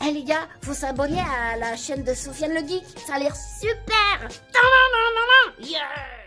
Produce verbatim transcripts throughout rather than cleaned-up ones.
Eh les gars, faut s'abonner à la chaîne de Sofiane le Geek, ça a l'air super. Yeah.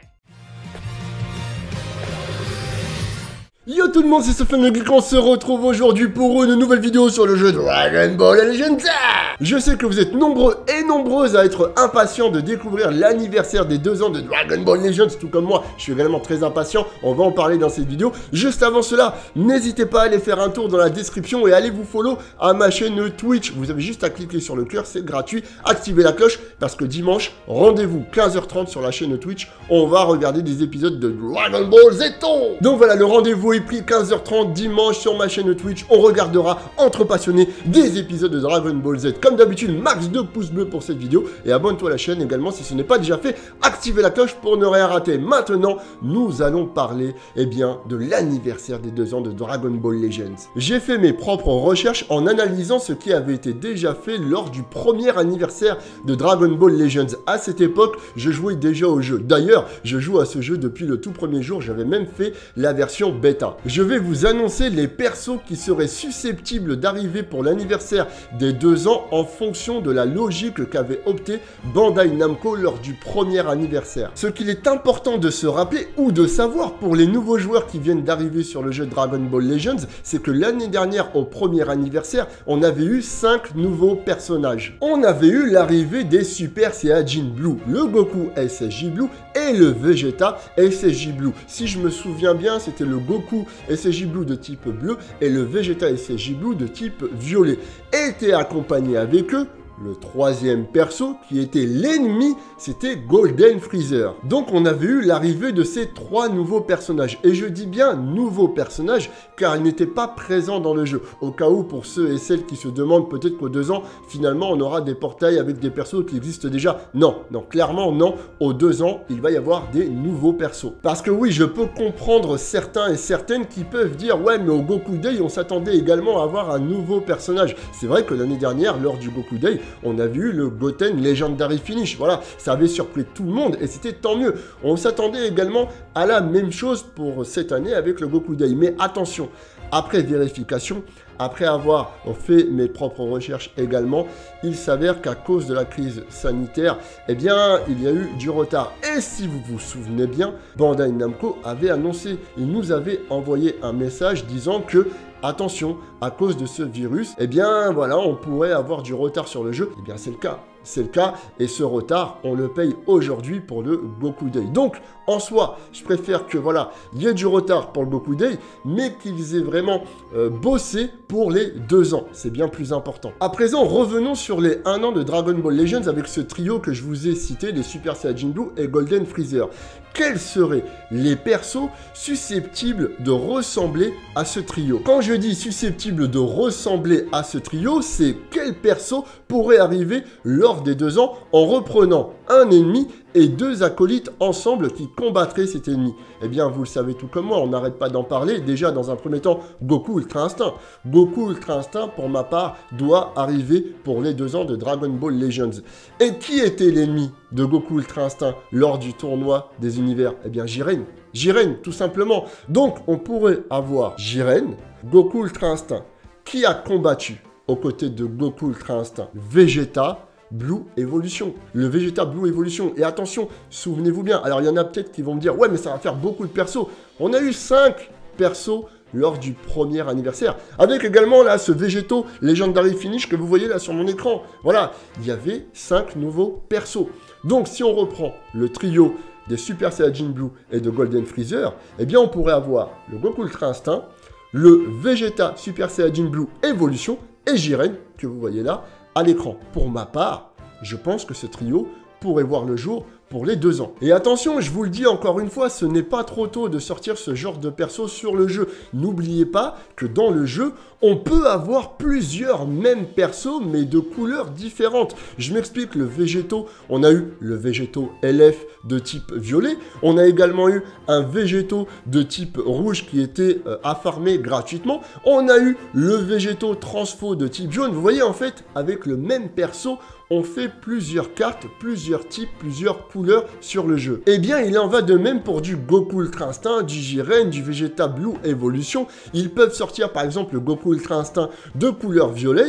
Yo tout le monde, c'est Sofiane le Geek, on se retrouve aujourd'hui pour une nouvelle vidéo sur le jeu Dragon Ball Legends. Je sais que vous êtes nombreux et nombreuses à être impatients de découvrir l'anniversaire des deux ans de Dragon Ball Legends, tout comme moi, je suis également très impatient, on va en parler dans cette vidéo. Juste avant cela, n'hésitez pas à aller faire un tour dans la description et allez vous follow à ma chaîne Twitch. Vous avez juste à cliquer sur le cœur, c'est gratuit, activez la cloche, parce que dimanche, rendez-vous quinze heures trente sur la chaîne Twitch, on va regarder des épisodes de Dragon Ball Z. Donc voilà, le rendez-vous est pris quinze heures trente dimanche sur ma chaîne Twitch, on regardera entre passionnés des épisodes de Dragon Ball Z. Comme d'habitude, max deux pouces bleus pour cette vidéo et abonne-toi à la chaîne également si ce n'est pas déjà fait, activez la cloche pour ne rien rater. Maintenant, nous allons parler eh bien, de l'anniversaire des deux ans de Dragon Ball Legends. J'ai fait mes propres recherches en analysant ce qui avait été déjà fait lors du premier anniversaire de Dragon Ball Legends. À cette époque, je jouais déjà au jeu. D'ailleurs, je joue à ce jeu depuis le tout premier jour, j'avais même fait la version bêta. Je vais vous annoncer les persos qui seraient susceptibles d'arriver pour l'anniversaire des deux ans en fonction de la logique qu'avait opté Bandai Namco lors du premier anniversaire. Ce qu'il est important de se rappeler ou de savoir pour les nouveaux joueurs qui viennent d'arriver sur le jeu Dragon Ball Legends, c'est que l'année dernière au premier anniversaire, on avait eu cinq nouveaux personnages. On avait eu l'arrivée des Super Saiyajin Blue, le Goku S S J Blue et le Vegeta S S J Blue. Si je me souviens bien, c'était le Goku S S J Blue de type bleu et le Vegeta S S J Blue de type violet. Était accompagné avec eux le troisième perso qui était l'ennemi, c'était Golden Freezer. Donc on avait eu l'arrivée de ces trois nouveaux personnages. Et je dis bien nouveaux personnages car ils n'étaient pas présents dans le jeu. Au cas où pour ceux et celles qui se demandent peut-être qu'aux deux ans, finalement on aura des portails avec des persos qui existent déjà. Non, non, clairement non. Aux deux ans, il va y avoir des nouveaux persos. Parce que oui, je peux comprendre certains et certaines qui peuvent dire ouais mais au Goku Day, on s'attendait également à avoir un nouveau personnage. C'est vrai que l'année dernière, lors du Goku Day, on a vu le Goten Legendary Finish. Voilà, ça avait surpris tout le monde et c'était tant mieux. On s'attendait également à la même chose pour cette année avec le Goku Day. Mais attention, après vérification, après avoir fait mes propres recherches également, il s'avère qu'à cause de la crise sanitaire, eh bien, il y a eu du retard. Et si vous vous souvenez bien, Bandai Namco avait annoncé, il nous avait envoyé un message disant que attention, à cause de ce virus, eh bien voilà, on pourrait avoir du retard sur le jeu. Eh bien c'est le cas, c'est le cas, et ce retard, on le paye aujourd'hui pour le Goku Day. Donc, en soi, je préfère que voilà, il y ait du retard pour le Goku Day, mais qu'ils aient vraiment euh, bossé pour les deux ans. C'est bien plus important. À présent, revenons sur les un an de Dragon Ball Legends avec ce trio que je vous ai cité, les Super Saiyajin Blue et Golden Freezer. Quels seraient les persos susceptibles de ressembler à ce trio? Quand je dis susceptibles de ressembler à ce trio, c'est quel perso pourrait arriver lors des deux ans en reprenant un ennemi et deux acolytes ensemble qui combattraient cet ennemi. Eh bien, vous le savez tout comme moi, on n'arrête pas d'en parler. Déjà, dans un premier temps, Goku Ultra Instinct. Goku Ultra Instinct, pour ma part, doit arriver pour les deux ans de Dragon Ball Legends. Et qui était l'ennemi de Goku Ultra Instinct lors du tournoi des univers? Eh bien, Jiren. Jiren, tout simplement. Donc, on pourrait avoir Jiren, Goku Ultra Instinct, qui a combattu aux côtés de Goku Ultra Instinct, Vegeta, Blue Evolution. Le Vegeta Blue Evolution. Et attention, souvenez-vous bien. Alors, il y en a peut-être qui vont me dire, ouais, mais ça va faire beaucoup de persos. On a eu cinq persos lors du premier anniversaire. Avec également, là, ce Végéto Legendary Finish que vous voyez là sur mon écran. Voilà, il y avait cinq nouveaux persos. Donc, si on reprend le trio des Super Saiyajin Blue et de Golden Freezer, eh bien, on pourrait avoir le Goku Ultra Instinct, le Vegeta Super Saiyajin Blue Evolution et Jiren, que vous voyez là, à l'écran. Pour ma part, je pense que ce trio pourrait voir le jour pour les deux ans. Et attention, je vous le dis encore une fois, ce n'est pas trop tôt de sortir ce genre de perso sur le jeu. N'oubliez pas que dans le jeu, on peut avoir plusieurs mêmes persos, mais de couleurs différentes. Je m'explique, le Végéto, on a eu le Végéto L F de type violet, on a également eu un Végéto de type rouge qui était euh, à farmer gratuitement, on a eu le Végéto Transfo de type jaune. Vous voyez, en fait, avec le même perso, on fait plusieurs cartes, plusieurs types, plusieurs couleurs sur le jeu. Eh bien, il en va de même pour du Goku Ultra Instinct, du Jiren, du Vegeta Blue Evolution. Ils peuvent sortir par exemple le Goku Ultra Instinct de couleur violette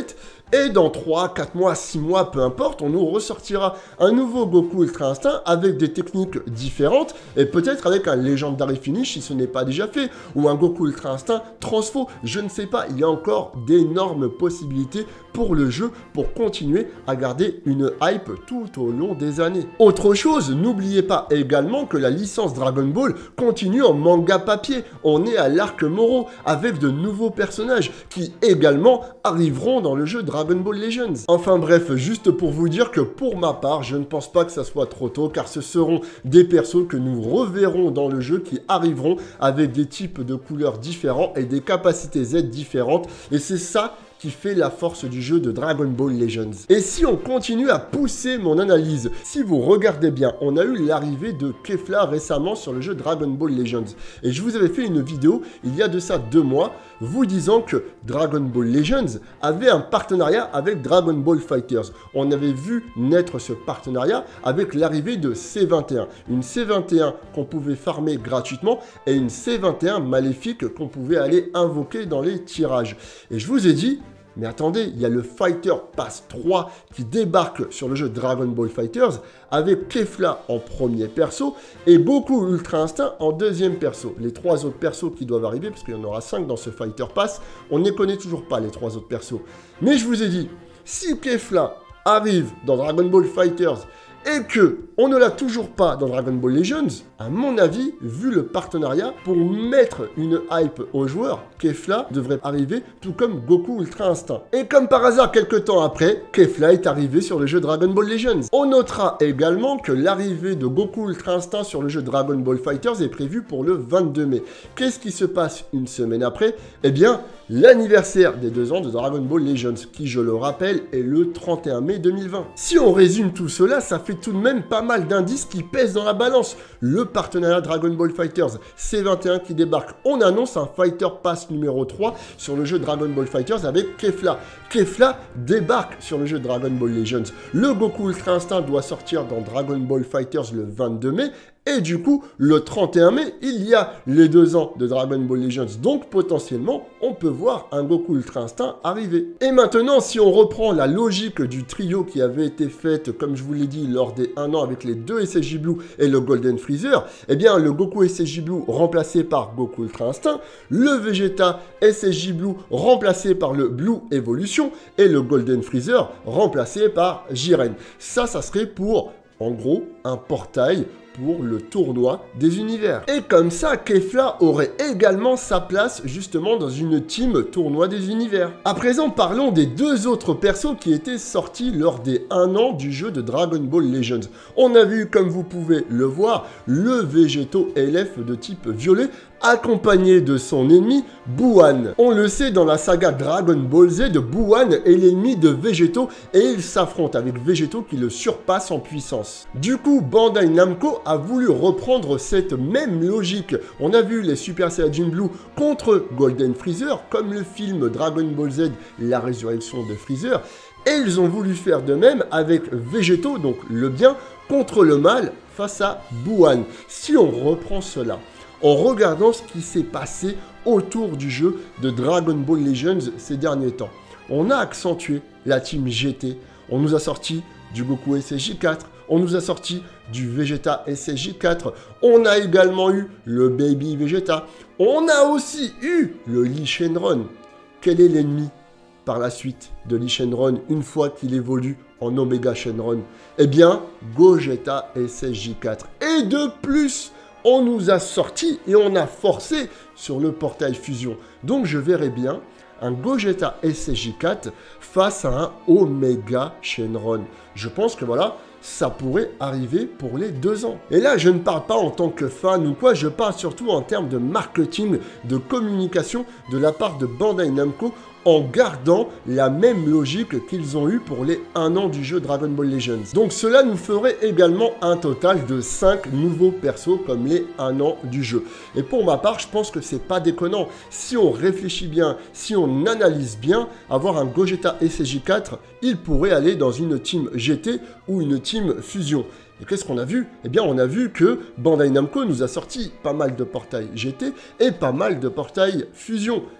Et dans trois, quatre mois, six mois, peu importe, on nous ressortira un nouveau Goku Ultra Instinct avec des techniques différentes et peut-être avec un Legendary Finish si ce n'est pas déjà fait, ou un Goku Ultra Instinct Transfo, je ne sais pas, il y a encore d'énormes possibilités pour le jeu pour continuer à garder une hype tout au long des années. Autre chose, n'oubliez pas également que la licence Dragon Ball continue en manga papier. On est à l'arc Moro avec de nouveaux personnages qui également arriveront dans le jeu Dragon Ball Legends. Enfin bref, juste pour vous dire que pour ma part, je ne pense pas que ça soit trop tôt car ce seront des persos que nous reverrons dans le jeu qui arriveront avec des types de couleurs différents et des capacités Z différentes et c'est ça qui fait la force du jeu de Dragon Ball Legends. Et si on continue à pousser mon analyse, si vous regardez bien, on a eu l'arrivée de Kefla récemment sur le jeu Dragon Ball Legends. Et je vous avais fait une vidéo il y a de ça deux mois, vous disant que Dragon Ball Legends avait un partenariat avec Dragon Ball Fighters. On avait vu naître ce partenariat avec l'arrivée de C vingt et un. Une C vingt et un qu'on pouvait farmer gratuitement et une C vingt et un maléfique qu'on pouvait aller invoquer dans les tirages. Et je vous ai dit, mais attendez, il y a le Fighter Pass trois qui débarque sur le jeu Dragon Ball Fighters avec Kefla en premier perso et Goku Ultra Instinct en deuxième perso. Les trois autres persos qui doivent arriver, parce qu'il y en aura cinq dans ce Fighter Pass, on ne les connaît toujours pas les trois autres persos. Mais je vous ai dit, si Kefla arrive dans Dragon Ball Fighters et que on ne l'a toujours pas dans Dragon Ball Legends, à mon avis, vu le partenariat, pour mettre une hype aux joueurs, Kefla devrait arriver tout comme Goku Ultra Instinct. Et comme par hasard, quelques temps après, Kefla est arrivé sur le jeu Dragon Ball Legends. On notera également que l'arrivée de Goku Ultra Instinct sur le jeu Dragon Ball Fighters est prévue pour le vingt-deux mai. Qu'est-ce qui se passe une semaine après? Eh bien, l'anniversaire des deux ans de Dragon Ball Legends, qui, je le rappelle, est le trente et un mai deux mille vingt. Si on résume tout cela, ça fait tout de même pas mal d'indices qui pèsent dans la balance. Le partenariat Dragon Ball Fighters, C vingt et un qui débarque. On annonce un Fighter Pass numéro trois sur le jeu Dragon Ball Fighters avec Kefla. Kefla débarque sur le jeu Dragon Ball Legends. Le Goku Ultra Instinct doit sortir dans Dragon Ball Fighters le vingt-deux mai. Et du coup, le trente et un mai, il y a les deux ans de Dragon Ball Legends. Donc, potentiellement, on peut voir un Goku Ultra Instinct arriver. Et maintenant, si on reprend la logique du trio qui avait été faite, comme je vous l'ai dit, lors des un an avec les deux S S J Blue et le Golden Freezer, eh bien, le Goku S S J Blue remplacé par Goku Ultra Instinct, le Vegeta S S J Blue remplacé par le Blue Evolution et le Golden Freezer remplacé par Jiren. Ça, ça serait pour, en gros, un portail pour le tournoi des univers. Et comme ça, Kefla aurait également sa place justement dans une team tournoi des univers. À présent, parlons des deux autres persos qui étaient sortis lors des un an du jeu de Dragon Ball Legends. On a vu, comme vous pouvez le voir, le Végéto L F de type violet accompagné de son ennemi, Buwan. On le sait, dans la saga Dragon Ball Z, Buwan est l'ennemi de Végéto et il s'affronte avec Végéto qui le surpasse en puissance. Du coup, Bandai Namco a voulu reprendre cette même logique. On a vu les Super Saiyajin Blue contre Golden Freezer, comme le film Dragon Ball Z, la résurrection de Freezer, et ils ont voulu faire de même avec Végéto, donc le bien, contre le mal face à Buwan. Si on reprend cela, en regardant ce qui s'est passé autour du jeu de Dragon Ball Legends ces derniers temps. On a accentué la team G T, on nous a sorti du Goku S S J quatre, on nous a sorti du Vegeta S S J quatre, on a également eu le Baby Vegeta, on a aussi eu le Lee Shenron. Quel est l'ennemi par la suite de Lee Shenron une fois qu'il évolue en Omega Shenron? Eh bien, Gogeta S S J quatre. Et de plus, on nous a sorti et on a forcé sur le portail fusion. Donc je verrai bien un Gogeta S S J quatre face à un Omega Shenron. Je pense que voilà, ça pourrait arriver pour les deux ans. Et là, je ne parle pas en tant que fan ou quoi, je parle surtout en termes de marketing, de communication de la part de Bandai Namco, en gardant la même logique qu'ils ont eu pour les un an du jeu Dragon Ball Legends. Donc cela nous ferait également un total de cinq nouveaux persos comme les un an du jeu. Et pour ma part, je pense que c'est pas déconnant. Si on réfléchit bien, si on analyse bien, avoir un Gogeta S S J quatre, il pourrait aller dans une team G T ou une team Fusion. Et qu'est-ce qu'on a vu? Eh bien, on a vu que Bandai Namco nous a sorti pas mal de portails G T et pas mal de portails Fusion. Donc,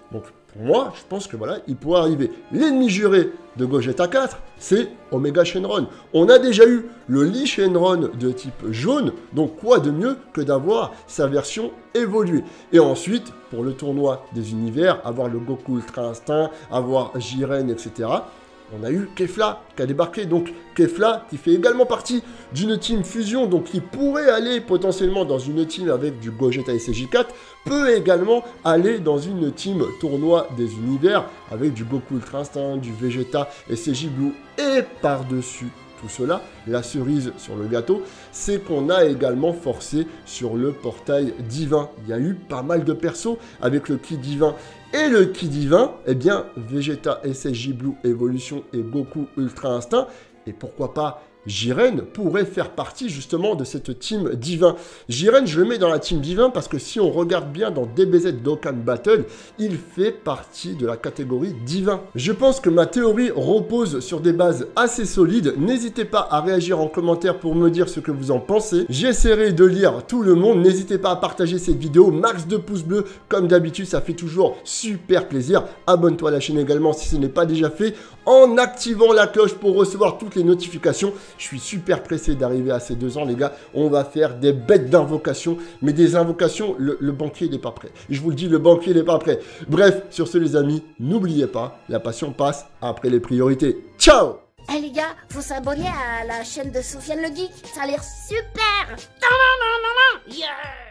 pour moi, je pense que voilà, il pourrait arriver. L'ennemi juré de Gogeta quatre, c'est Omega Shenron. On a déjà eu le Lee Shenron de type jaune, donc quoi de mieux que d'avoir sa version évoluée. Et ensuite, pour le tournoi des univers, avoir le Goku Ultra Instinct, avoir Jiren, et cetera. On a eu Kefla qui a débarqué, donc Kefla qui fait également partie d'une team fusion, donc qui pourrait aller potentiellement dans une team avec du Gogeta S J quatre, peut également aller dans une team tournoi des univers avec du Goku Ultra Instinct, du Vegeta S J Blue, et par-dessus tout cela, la cerise sur le gâteau, c'est qu'on a également forcé sur le portail divin. Il y a eu pas mal de persos avec le ki divin. Et le ki divin, eh bien, Vegeta S S J Blue Evolution et Goku Ultra Instinct, et pourquoi pas Jiren pourrait faire partie justement de cette team divin. Jiren, je le mets dans la team divin parce que si on regarde bien dans D B Z Dokkan Battle, il fait partie de la catégorie divin. Je pense que ma théorie repose sur des bases assez solides. N'hésitez pas à réagir en commentaire pour me dire ce que vous en pensez. J'essaierai de lire tout le monde. N'hésitez pas à partager cette vidéo. Max de pouces bleus, comme d'habitude, ça fait toujours super plaisir. Abonne-toi à la chaîne également si ce n'est pas déjà fait, en activant la cloche pour recevoir toutes les notifications. Je suis super pressé d'arriver à ces deux ans, les gars. On va faire des bêtes d'invocations, mais des invocations, le, le banquier n'est pas prêt. Je vous le dis, le banquier n'est pas prêt. Bref, sur ce, les amis, n'oubliez pas, la passion passe après les priorités. Ciao! Eh les gars, faut s'abonner à la chaîne de Sofiane le Geek, ça a l'air super. Yeah.